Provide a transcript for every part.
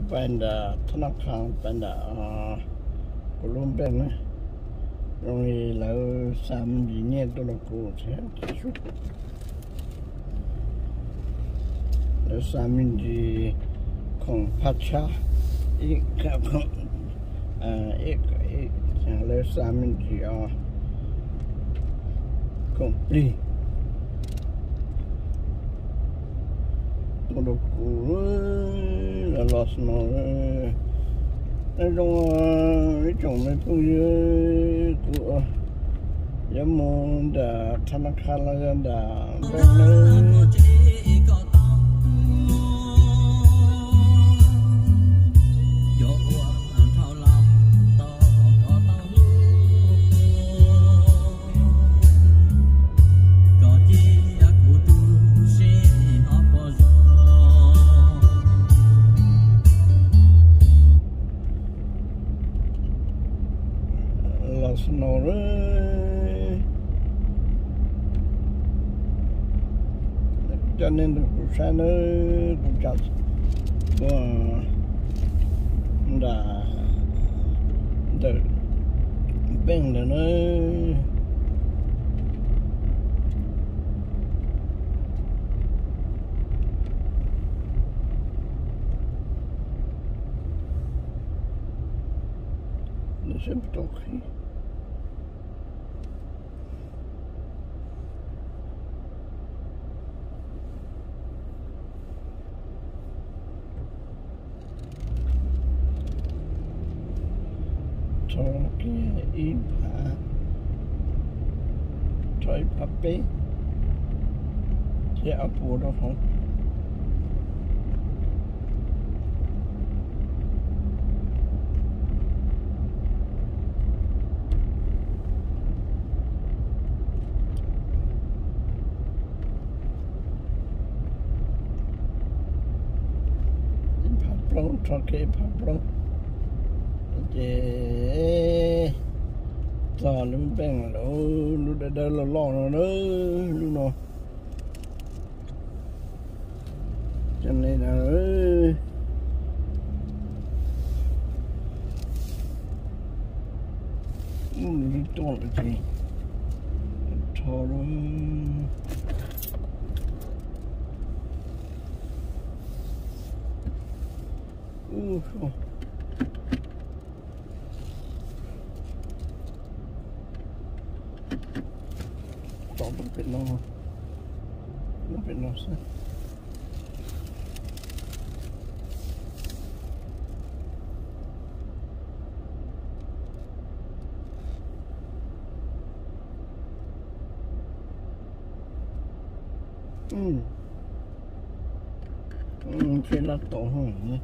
bên đó thằng nào khang bên đó của luôn bên này rồi là xăm gì nhẹ tôi là cô sẽ chút là xăm gì không phát cha ít cả không ít là xăm gì không đi tôi là cô là lót nó nói chung mấy phụ nữ của giống môn đã tham gia là đã bên nơi nó cho nên được sáng nó cũng chặt đã được bên là nó sẽ tốt khi im trời bắp bê sẽ ấp vô đó không bắp lông cho cái bắp lông để giờ nó bên là nó đây là lo nó luôn nó cho nên là đi to là gì to luôn nó bị nó sao khi là tổ hồng nhé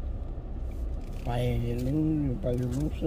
bay lúc sao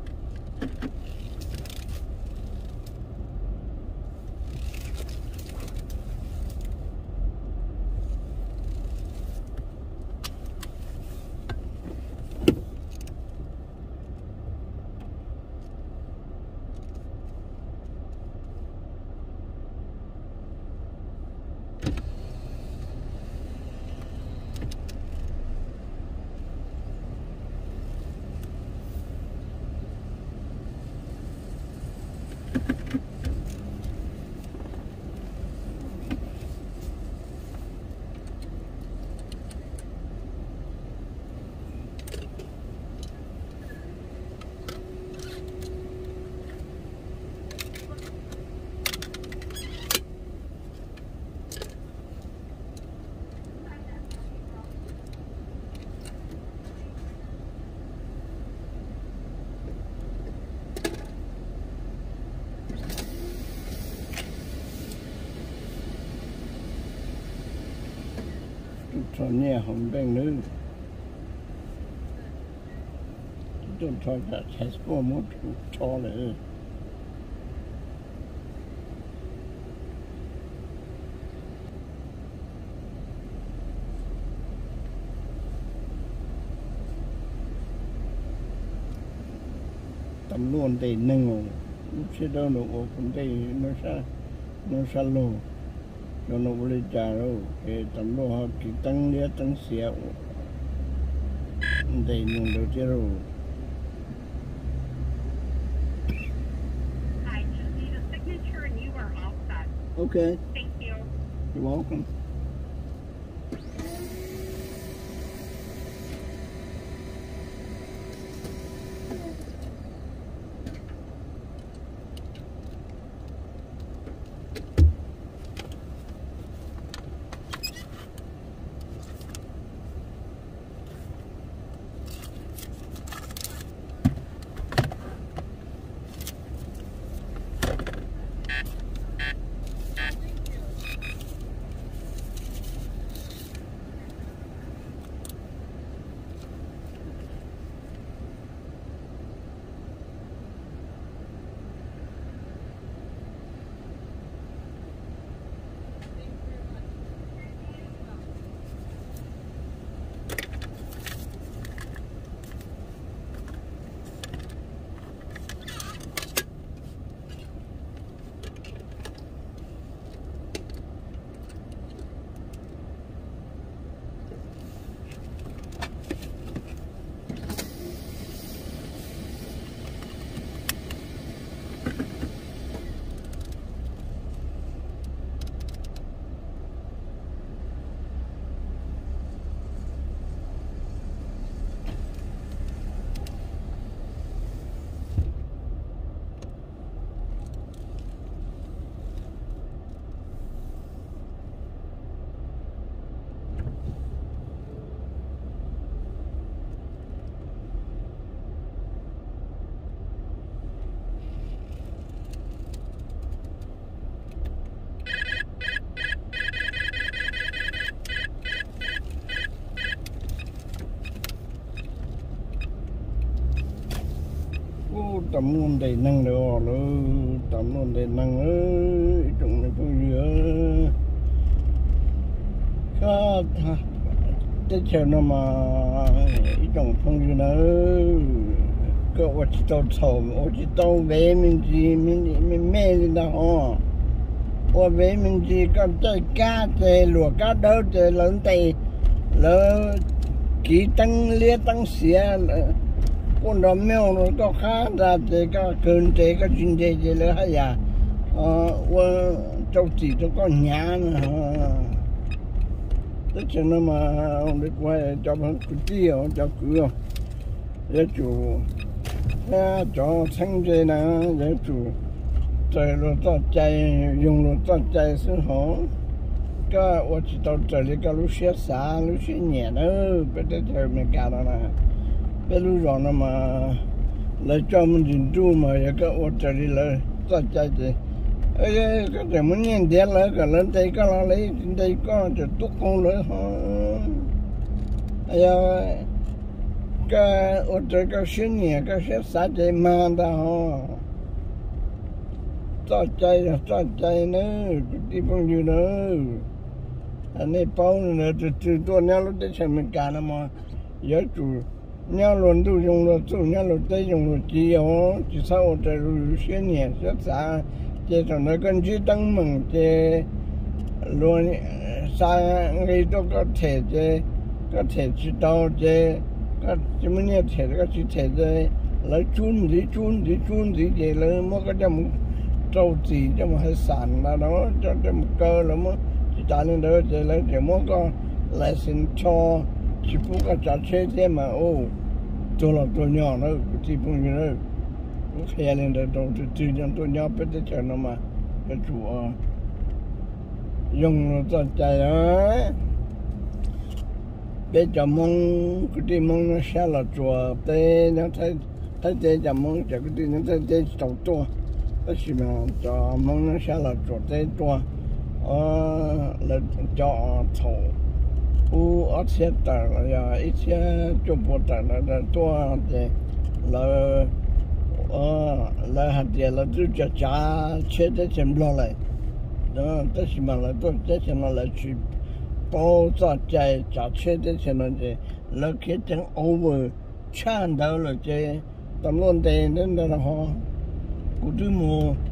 cho nhẹ không bên nữa chúng cho cả chạy qua một cho lại tầm luôn thì nâng sẽ đâu nó cũng thì nó sa lô nó boleh jauh, tầm lo họ chỉ tăng lia tăng xẹo They know the zero. I just need a signature and you are all set. Okay, Thank you. you're welcome. Tầm luôn đầy năng được rồi, tầm luôn đầy năng ơi, chúng mình tôi nhớ có cái chuyện nó mà chúng không như nữa, có vật tàu thầu, vật tàu về mình mê đi đâu, và về mình chỉ có chơi cá, chơi lúa cá đâu, chơi lớn tay, lớn kỹ tăng lia tăng xía. Con đó mèo nó to khá ra thì cái cơn thế cái chuyện thế thì là hay à và châu chỉ cho con nhà nữa thế cho nên mà ông đi quay cho nó cứ tiêu cho cửa để chủ cho thanh thế nào để chủ trời nó to chạy dùng nó to chạy sinh hoạt cái我知道这里个路些啥路些年了别的这没干到了别路上了嘛来专门进驻嘛也个我这里来在在这而且个这么年代了个人在个那里在个就都空了哈哎呀个我这个新年个些啥子忙的哈在在呢地方อยู่呢อันนี้เป้าเนี่ยจะตัวนี้เราได้ใช้เหมือนกันนะมั้งเยอะจุnhà luôn tu dùng lo tu nhà luôn tây dùng lo chỉ sau để rồi xuyên nhẹ rất xa chỉ trong đó cần chỉ tăng mừng chỉ luôn xa ngay đó có thể chỉ đau chỉ có chỉ muốn nhẹ thể có chỉ thể để lấy chun gì để lấy mua cái chấm trâu gì cho mà hay sản là đó cho chấm cơ là mua chỉ trả lên đó chỉ lấy chỉ mua có lại xin cho chỉ phụ cái trả chế thế mà ôตัวเราตัวnhỏ nóที่พวกนี้เลยแค่เรื่องเดียวตัวยังตัวnhỏเป็นแต่เช้ามาเป็นชัวยังตั้งใจนะเป็นจมองกุฏิมองนั่งเช้าละตัวเป็นยังถ้าเจจมองจากกุฏินั่งเจตัวตัวก็ใช่ไหมจมองนั่งเช้าละตัวเจตัวแล้วจอ头而且等了呀，一天就不等了，多的，来还点了就叫家吃的钱不来，这什么了都这什么了去包扎在家吃的钱了这，那给整 over 全到了这，咱们的那的哈，古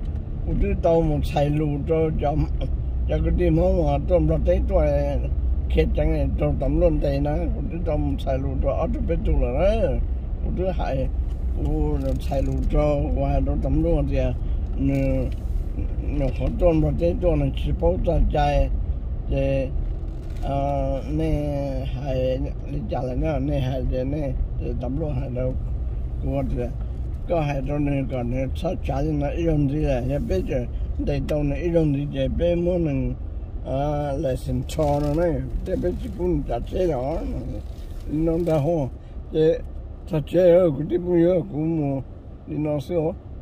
都到我财路这叫这个地方嘛，做不了这多。 khét chẳng này trong tấm luôn đây nó cũng trong xài lụt cho ở bên chỗ là đó cũng thứ hại cũng xài lụt cho qua trong tấm luôn thì nó khó trôn vào cái chỗ này chỉ bảo ra chạy thì nè hại đi trả lại nữa nè hại thì nè tấm luôn hại đâu của thì có hại trong này còn này sát trả thì nó iron gì là ya bây giờ đây trong này iron gì thì bây muốn mình là sinh cho nó này thì bây giờ cũng chặt chế đó nó đã hoa thì chặt chế ở cái tiếp theo cũng đi nó sửa